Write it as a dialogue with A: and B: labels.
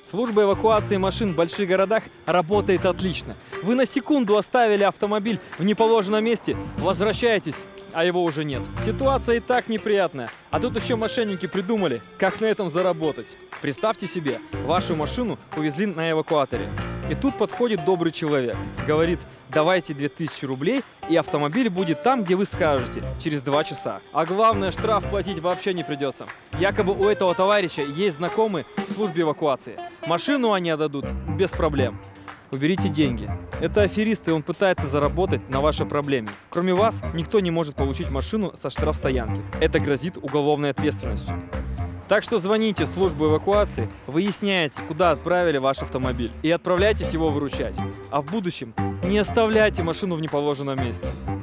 A: Служба эвакуации машин в больших городах работает отлично. Вы на секунду оставили автомобиль в неположенном месте, возвращаетесь, а его уже нет. Ситуация и так неприятная, а тут еще мошенники придумали, как на этом заработать. Представьте себе, вашу машину увезли на эвакуаторе. И тут подходит добрый человек, говорит: давайте 2000 рублей, и автомобиль будет там, где вы скажете, через 2 часа. А главное, штраф платить вообще не придется. Якобы у этого товарища есть знакомые в службе эвакуации. Машину они отдадут без проблем. Уберите деньги. Это аферист, и он пытается заработать на вашей проблеме. Кроме вас, никто не может получить машину со штрафстоянки. Это грозит уголовной ответственностью. Так что звоните в службу эвакуации, выясняйте, куда отправили ваш автомобиль, и отправляйтесь его выручать. А в будущем не оставляйте машину в неположенном месте.